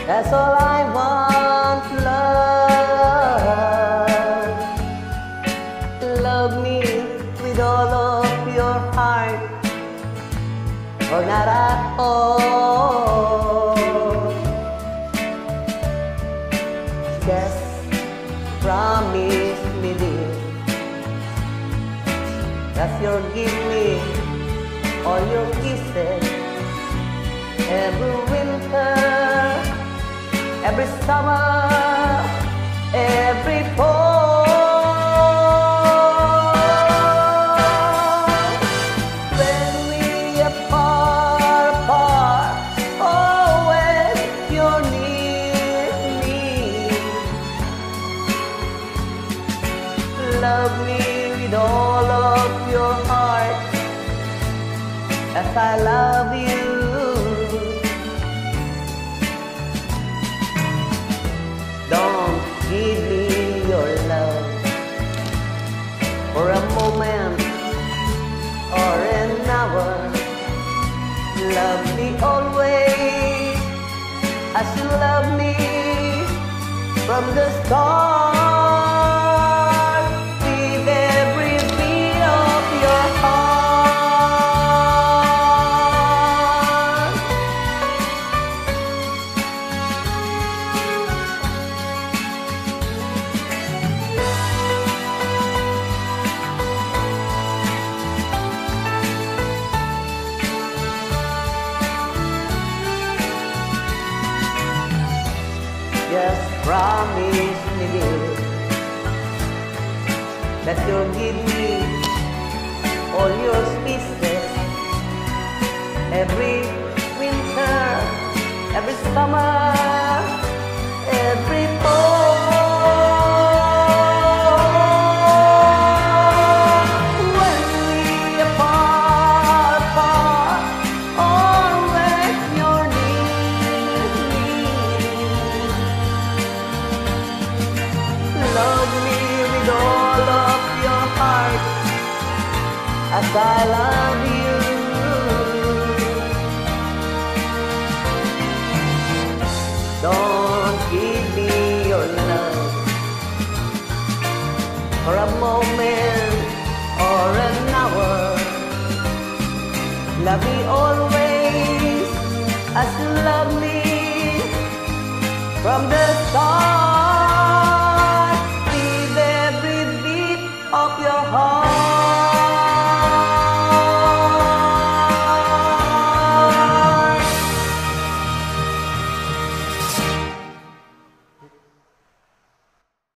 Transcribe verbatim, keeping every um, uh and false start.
That's all I want, love. Love me with all of your heart, or not at all. Just promise me this, that you'll give me all your kisses every winter, every summer, every fall. When we apart, apart, oh, when you're near me, love me with all of your heart, as I love you. Don't give me your love for a moment or an hour. Love me always as you love me from the start, with every beat of your heart. Just promise me this, that you'll give me all your kisses every winter, every summer, every fall. When we apart, apart, or when you're near me, love me with all of your heart, as I love you. Don't give me your love for a moment or an hour. Love me always as you love me from the start.